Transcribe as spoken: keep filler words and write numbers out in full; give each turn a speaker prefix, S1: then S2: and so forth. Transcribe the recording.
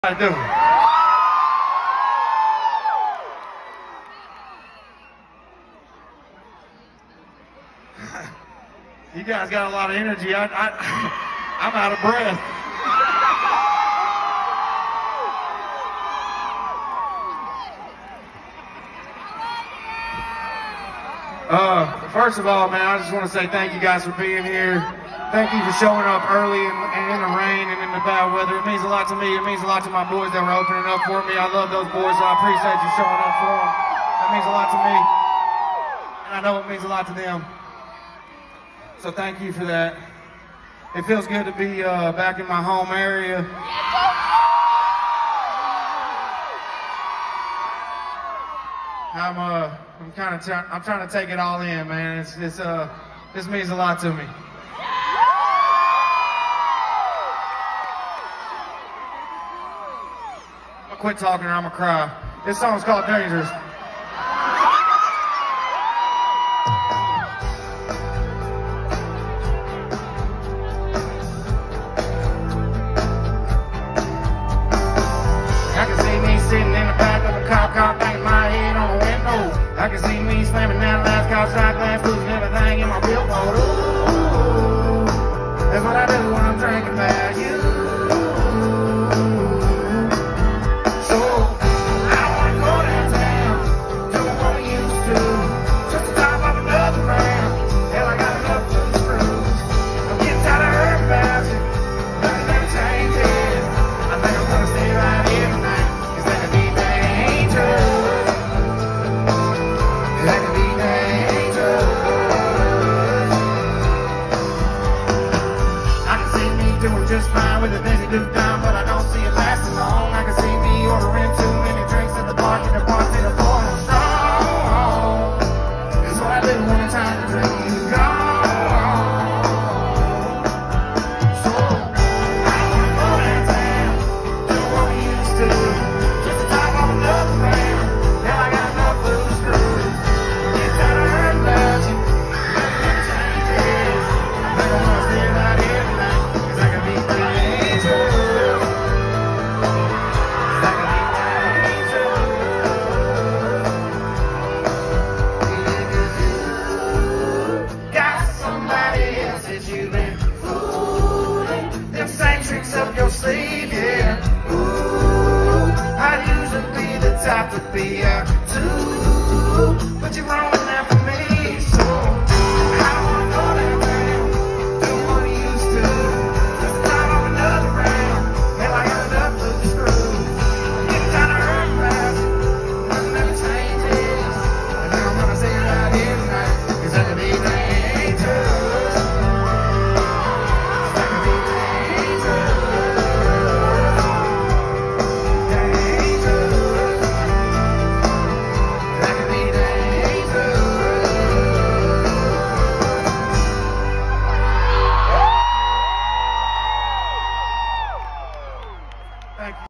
S1: I do. You guys got a lot of energy. I, I, I'm out of breath. Uh, first of all, man, I just want to say thank you guys for being here. Thank you for showing up early and, and in the rain and in the bad weather. It means a lot to me. It means a lot to my boys that were opening up for me. I love those boys, so I appreciate you showing up for them. That means a lot to me, and I know it means a lot to them. So thank you for that. It feels good to be uh, back in my home area. I'm uh, I'm kind of trying. I'm trying to take it all in, man. It's it's uh, this means a lot to me. I'll quit talking or I'm gonna cry. This song's called Dangerous. I can see me sitting in the back of a cop car, banging my head on the window. I can see me slamming that last cop shot glass, losing everything in my billboard. Ooh, that's what I do when I'm drinking bad. You. Just fine with the things you do down, but I don't see it lasting long. I can see me ordering too many drinks at the bar, and the bartender pouring them strong. That's what I do when it's time to drink you gone. So I wanna go downtown, do what we used to, just to top off another round. Now I got enough blues screws. Get tired of hearing about you, nothing ever changes. I think I'm gonna stay right here tonight. Up your sleeve, yeah. Ooh, I usually be the type to be out